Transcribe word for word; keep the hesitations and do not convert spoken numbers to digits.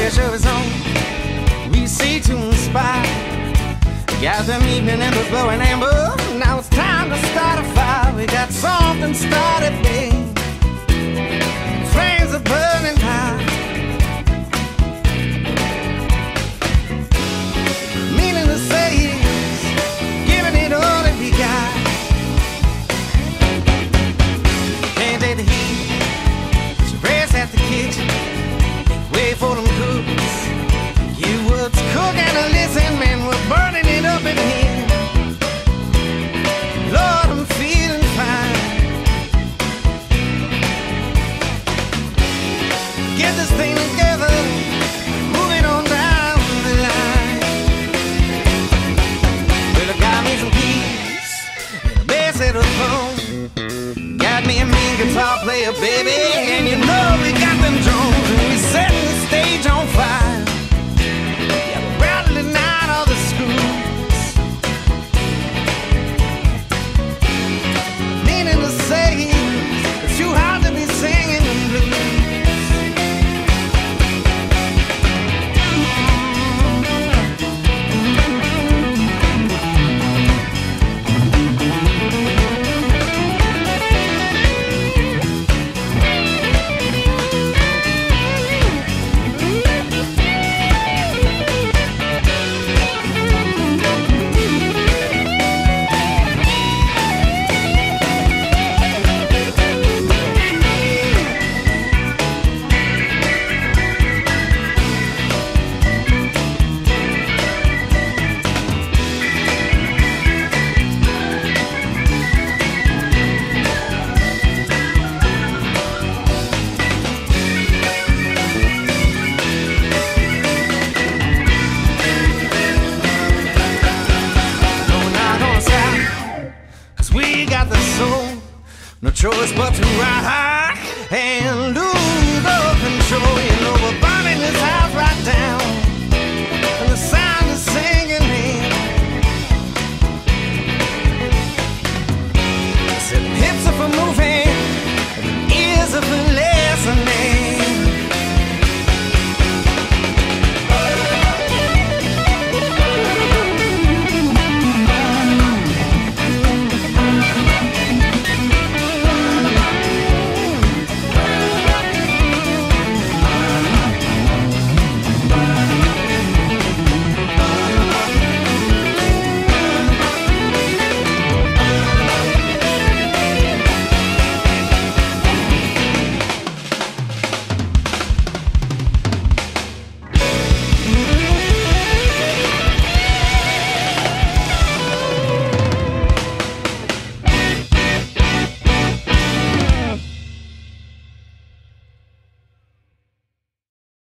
pressure is on. We see to inspire. Got them evening embers blowing amber. Now it's time to start a fire. We got something started, babe. Flames are burning high. Meaning to say is giving it all that we got. Can't take the heat. She rest at the kitchen. Wait for them cooks. You was cooking to listen, man. We're burning it up in here. Lord, I'm feeling fine. Get this thing together, moving on down the line. Well, I got me some keys and a bass at the phone. Got me a mean guitar player, baby, and you know we got them drums, and we setting the stage on fire. Yeah, we're rattling out all the screws. Meaning to say it's too hard to be singing the blues. We got the soul, no choice but to ride.